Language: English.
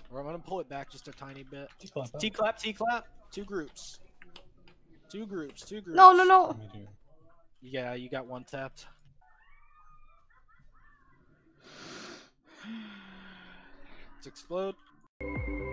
Or I'm gonna pull it back just a tiny bit. T-clap. T-clap, T-clap. Two groups. Two groups, two groups. No, no, no. Let me do it. Yeah, you got one tapped. Let's explode.